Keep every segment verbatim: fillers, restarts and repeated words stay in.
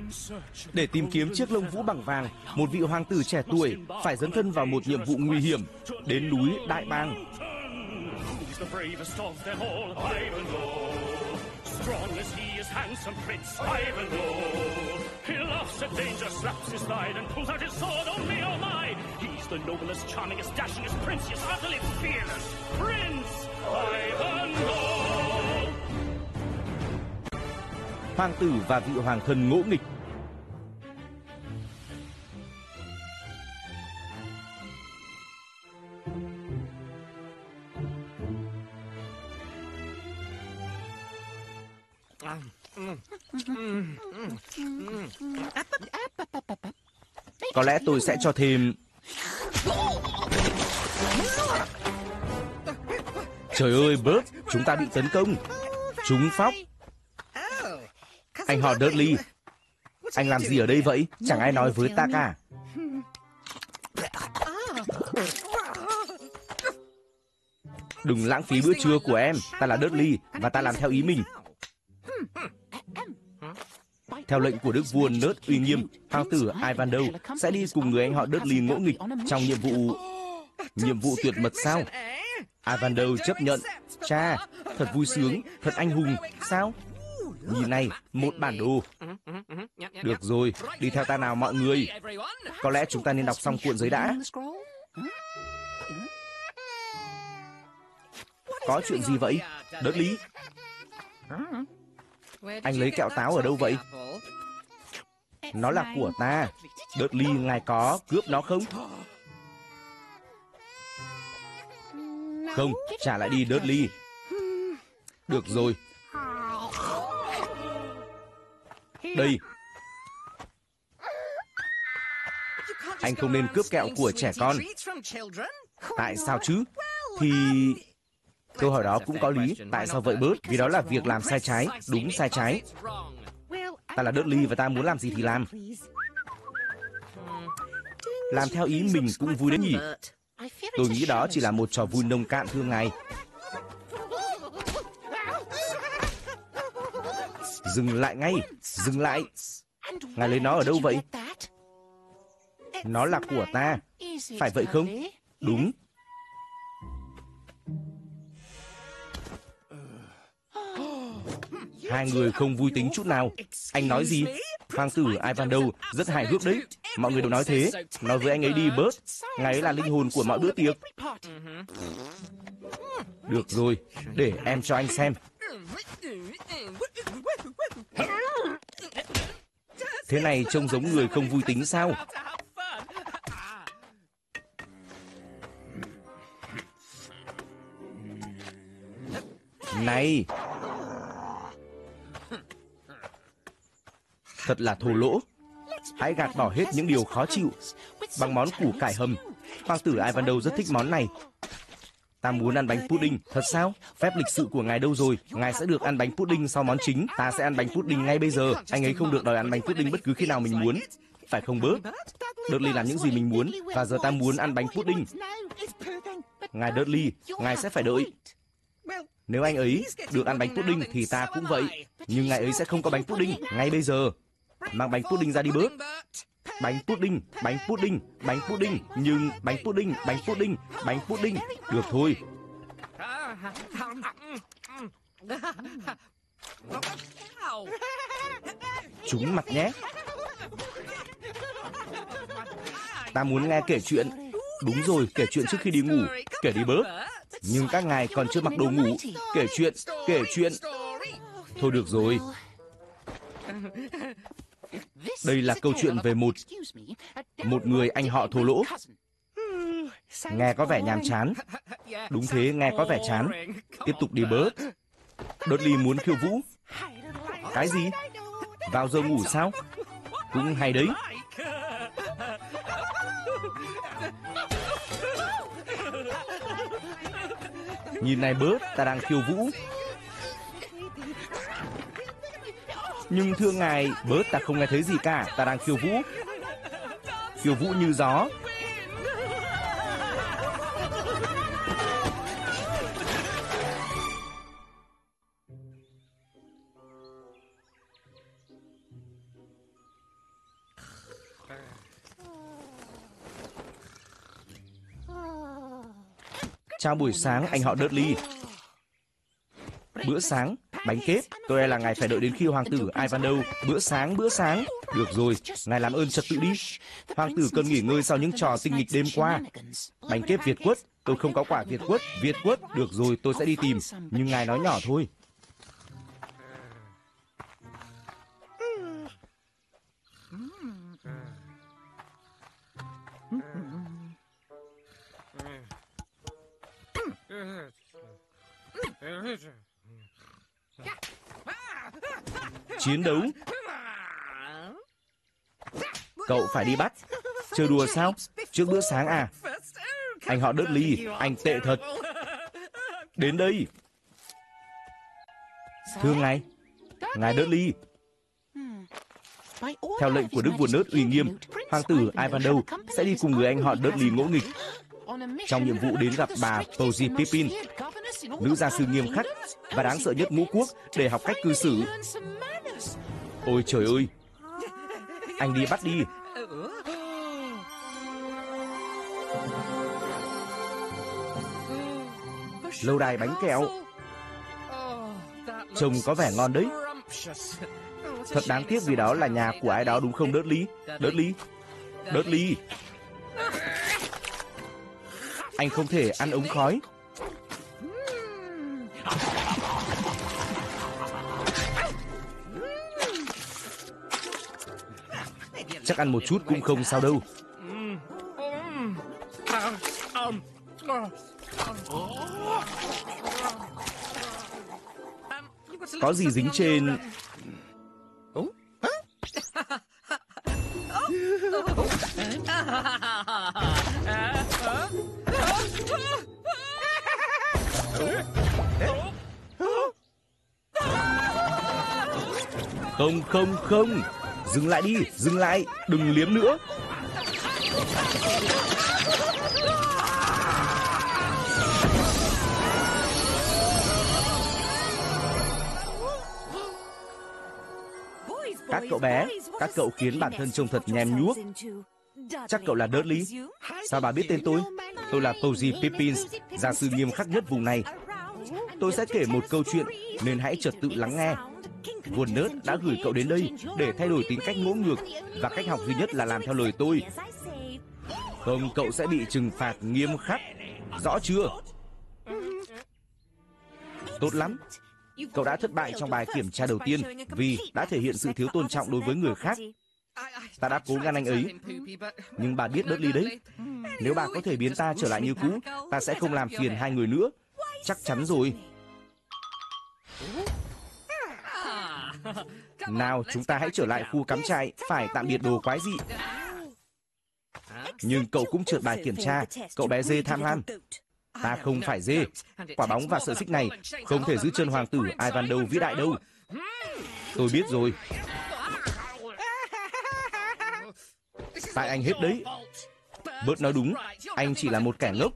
Để tìm kiếm chiếc lông vũ bằng vàng, một vị hoàng tử trẻ tuổi phải dấn thân vào một nhiệm vụ nguy hiểm đến núi Đại Bàng. Hoàng tử và vị hoàng thân ngỗ nghịch. Có lẽ tôi sẽ cho thêm... Trời ơi, Bert, chúng ta bị tấn công. Trúng phóc. Anh họ Dudley, anh làm gì ở đây vậy? Chẳng ai nói với ta cả. Đừng lãng phí bữa trưa của em. Ta là Dudley và ta làm theo ý mình. Theo lệnh của đức vua Nớt uy nghiêm, hoàng tử Ivanhoe sẽ đi cùng người anh họ Dudley ngỗ nghịch trong nhiệm vụ... Nhiệm vụ tuyệt mật sao? Ivanhoe chấp nhận. Cha, thật vui sướng, thật anh hùng, sao? Nhìn này, một bản đồ. Được rồi, đi theo ta nào mọi người. Có lẽ chúng ta nên đọc xong cuộn giấy đã. Có chuyện gì vậy, Dudley? Anh lấy kẹo táo ở đâu vậy? Nó là của ta. Dudley, ngài có cướp nó không? Không, trả lại đi Dudley. Được rồi. Đây. Anh không nên cướp kẹo của trẻ con. Tại sao chứ? Thì... Câu hỏi đó cũng có lý. Tại sao vậy Bert? Vì đó là việc làm sai trái. Đúng sai trái. Ta là Dudley và ta muốn làm gì thì làm. Làm theo ý mình cũng vui đấy nhỉ. Tôi nghĩ đó chỉ là một trò vui nông cạn thưa ngài. Dừng lại ngay. Dừng lại. Ngài lấy nó ở đâu vậy? Nó là của ta. Phải vậy không? Đúng. Hai người không vui tính chút nào. Anh nói gì? Hoàng tử Ivanhoe rất hài hước đấy. Mọi người đều nói thế. Nói với anh ấy đi Bert. Ngài ấy là linh hồn của mọi bữa tiệc. Được rồi, để em cho anh xem. Thế này trông giống người không vui tính sao? Này! Thật là thô lỗ. Hãy gạt bỏ hết những điều khó chịu bằng món củ cải hầm. Hoàng tử Ivanhoe rất thích món này. Ta muốn ăn bánh pudding. Thật sao? Phép lịch sự của ngài đâu rồi? Ngài sẽ được ăn bánh pudding sau món chính. Ta sẽ ăn bánh pudding ngay bây giờ. Anh ấy không được đòi ăn bánh pudding bất cứ khi nào mình muốn. Phải không Bert? Dudley làm những gì mình muốn. Và giờ ta muốn ăn bánh pudding. Ngài Dudley, ngài sẽ phải đợi. Nếu anh ấy được ăn bánh pudding thì ta cũng vậy. Nhưng ngài ấy sẽ không có bánh pudding ngay bây giờ. Mang bánh pudding ra đi Bert. Bánh pudding, bánh pudding, bánh pudding. Nhưng bánh pudding, bánh pudding, bánh pudding. Được thôi. Trúng mặt nhé. Ta muốn nghe kể chuyện. Đúng rồi, kể chuyện trước khi đi ngủ. Kể đi Bert. Nhưng các ngài còn chưa mặc đồ ngủ. Kể chuyện, kể chuyện. Thôi được rồi. Đây là câu chuyện về một Một người anh họ thô lỗ. Nghe có vẻ nhàm chán. Đúng thế, nghe có vẻ chán. Tiếp tục đi Bert. Dudley muốn khiêu vũ. Cái gì? Vào giờ ngủ sao? Cũng hay đấy. Nhìn này Bert, ta đang khiêu vũ. Nhưng thưa ngài, Bert, ta không nghe thấy gì cả. Ta đang khiêu vũ. Khiêu vũ như gió. Chào buổi sáng, anh họ Dudley. Bữa sáng, bánh kếp. Tôi e là ngài phải đợi đến khi hoàng tử Ivanhoe. Bữa sáng, bữa sáng. Được rồi, ngài làm ơn trật tự đi. Hoàng tử cần nghỉ ngơi sau những trò tinh nghịch đêm qua. Bánh kếp Việt quất. Tôi không có quả Việt quất. Việt quất. Được rồi, tôi sẽ đi tìm. Nhưng ngài nói nhỏ thôi. Chiến đấu. Cậu phải đi bắt. Chơi đùa sao? Trước bữa sáng à? Anh họ Dudley, anh tệ thật. Đến đây. Thưa ngài. Ngài Dudley. Theo lệnh của Đức vua Nớt uy nghiêm, hoàng tử Ivanhoe sẽ đi cùng người anh họ Dudley ngỗ nghịch trong nhiệm vụ đến gặp bà Posy Pippin, nữ gia sư nghiêm khắc và đáng sợ nhất ngũ quốc, để học cách cư xử. Ôi trời ơi! Anh đi bắt đi. Lâu đài bánh kẹo. Trông có vẻ ngon đấy. Thật đáng tiếc vì đó là nhà của ai đó đúng không Dudley? Dudley? Dudley? Anh không thể ăn ống khói. Chắc ăn một chút cũng không sao đâu. Có gì dính trên... Không, không, không. Dừng lại đi, dừng lại. Đừng liếm nữa. Các cậu bé, các cậu khiến bản thân trông thật nhem nhuốc. Chắc cậu là Dudley. Sao bà biết tên tôi? Tôi là Posy Pippin, gia sư nghiêm khắc nhất vùng này. Tôi sẽ kể một câu chuyện, nên hãy trật tự lắng nghe. Vua Nớt đã gửi cậu đến đây để thay đổi tính cách ngỗ ngược, và cách học duy nhất là làm theo lời tôi. Không, cậu sẽ bị trừng phạt nghiêm khắc. Rõ chưa? Tốt lắm. Cậu đã thất bại trong bài kiểm tra đầu tiên vì đã thể hiện sự thiếu tôn trọng đối với người khác. Ta đã cố ngăn anh ấy. Nhưng bà biết Dudley đấy. Nếu bà có thể biến ta trở lại như cũ, ta sẽ không làm phiền hai người nữa. Chắc chắn rồi. Nào, chúng ta hãy trở lại khu cắm trại. Phải tạm biệt đồ quái dị. Nhưng cậu cũng trượt bài kiểm tra, cậu bé dê tham lam. Ta không phải dê. Quả bóng và sợi xích này không thể giữ chân hoàng tử Ivanhoe vĩ đại đâu. Tôi biết rồi. Tại anh hết đấy. Bớt nói đúng, anh chỉ là một kẻ ngốc.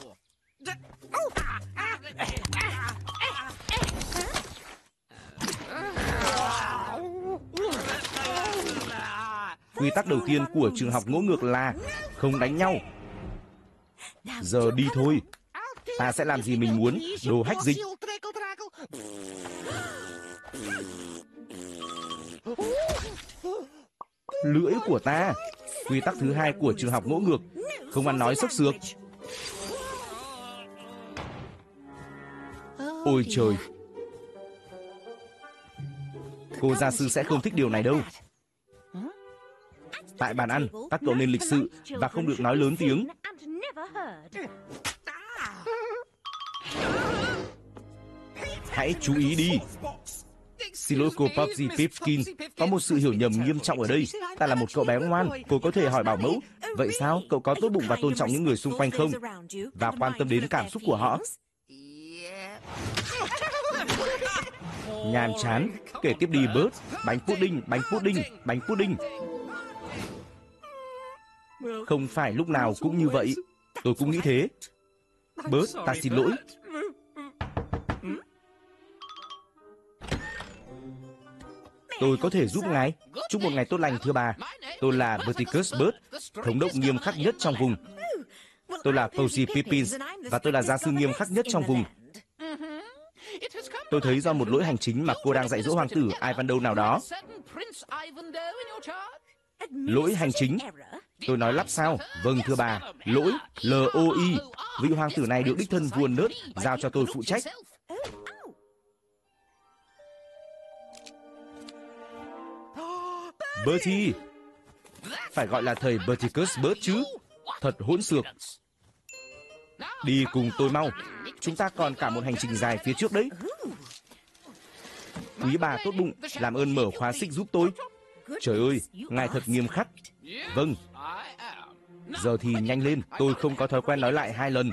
Quy tắc đầu tiên của trường học ngỗ ngược là không đánh nhau. Giờ đi thôi. Ta sẽ làm gì mình muốn, đồ hách dịch. Lưỡi của ta. Quy tắc thứ hai của trường học ngỗ ngược, không ăn nói xốc xược. Ôi trời. Cô gia sư sẽ không thích điều này đâu. Tại bàn ăn, các cậu nên lịch sự và không được nói lớn tiếng. Hãy chú ý đi. Xin lỗi cô Posy Pippin, có một sự hiểu nhầm nghiêm trọng ở đây. Ta là một cậu bé ngoan, cô có thể hỏi bảo mẫu. Vậy sao, cậu có tốt bụng và tôn trọng những người xung quanh không? Và quan tâm đến cảm xúc của họ? Nhàm chán. Kể tiếp đi Bớt. Bánh pudding, bánh pudding, bánh pudding. Không phải lúc nào cũng như vậy. Tôi cũng nghĩ thế. Bớt, ta xin lỗi. Tôi có thể giúp ngài. Chúc một ngày tốt lành thưa bà. Tôi là Verticus Bớt, thống đốc nghiêm khắc nhất trong vùng. Tôi là Posy Pippins và tôi là gia sư nghiêm khắc nhất trong vùng. Tôi thấy do một lỗi hành chính mà cô đang dạy dỗ hoàng tử Ivanhoe nào đó. Lỗi hành chính? Tôi nói lắp sao? Vâng thưa bà, lỗi L O I. Vị hoàng tử này được đích thân vua Nớt giao cho tôi phụ trách. Bertie. Phải gọi là thầy Berticus Bert chứ. Thật hỗn xược. Đi cùng tôi mau. Chúng ta còn cả một hành trình dài phía trước đấy. Quý bà tốt bụng, làm ơn mở khóa xích giúp tôi. Trời ơi, ngài thật nghiêm khắc. Vâng. Giờ thì nhanh lên, tôi không có thói quen nói lại hai lần.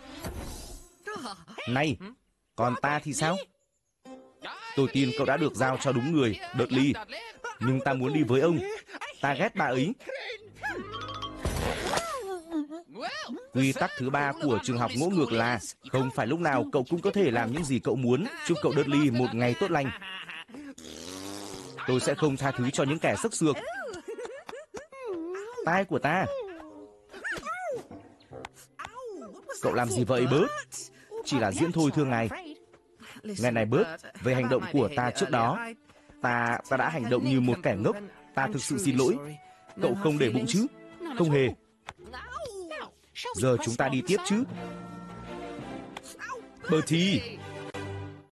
Này, còn ta thì sao? Tôi tin cậu đã được giao cho đúng người, Dudley. Nhưng ta muốn đi với ông. Ta ghét bà ấy. Quy tắc thứ ba của trường học ngỗ ngược là không phải lúc nào cậu cũng có thể làm những gì cậu muốn. Chúc cậu Dudley một ngày tốt lành. Tôi sẽ không tha thứ cho những kẻ xức xược. Tai của ta. Cậu làm gì vậy Bert? Chỉ là diễn thôi thưa ngài. Nghe này Bert, về hành động của ta trước đó, Ta ta đã hành động như một kẻ ngốc. Ta thực sự xin lỗi. Cậu không để bụng chứ? Không hề. Giờ chúng ta đi tiếp chứ. Bertie.